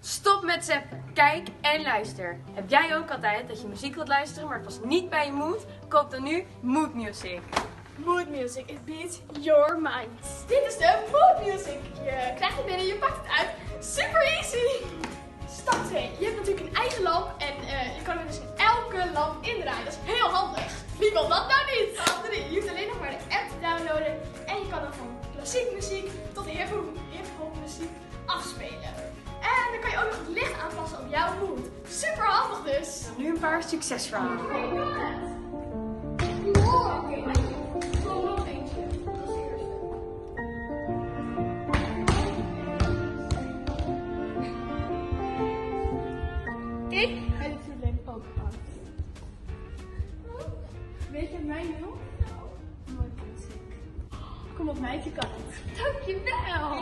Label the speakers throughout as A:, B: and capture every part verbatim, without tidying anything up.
A: Stop met zappen. Kijk en luister. Heb jij ook altijd dat je muziek wilt luisteren, maar het was niet bij je mood? Koop dan nu Mood Music.
B: Mood Music, it beats your mind. Dit is de Mood Music. Je krijgt het binnen, je pakt het uit. Super easy. Stap twee. Je hebt natuurlijk een eigen lamp en uh, je kan hem dus in elke lamp indraaien. Dat is heel handig. Wie wil dat nou niet? Stap drie. Je hoeft alleen nog maar de app te downloaden en je kan dan van klassieke muziek tot hip-hop muziek afspelen. En dan kan je ook nog het licht aanpassen op jouw mood. Super handig dus.
A: Dan nu een paar succesverhalen.
B: Oké, nog eentje. Dat is de eerste. Ik ben natuurlijk ook oud. Weet je mijn naam? Mooi muziek. Kom op mij te kant. Dankjewel.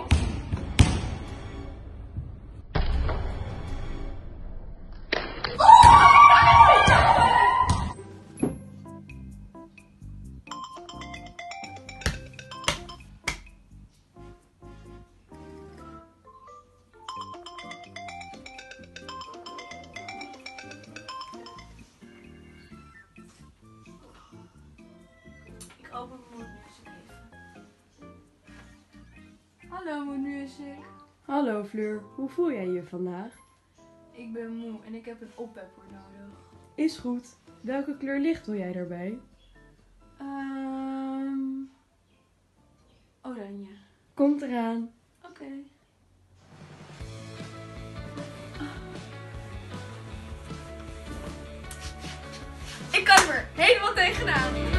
A: Ik open Mood Music even.
C: Hallo Mood Music.
D: Hallo Fleur, hoe voel jij je vandaag?
C: Ik ben moe en ik heb een oppepper nodig.
D: Is goed. Welke kleur licht wil jij daarbij?
C: Ehm oranje.
D: Komt eraan.
C: Oké. Okay.
A: Ik kan er helemaal tegenaan.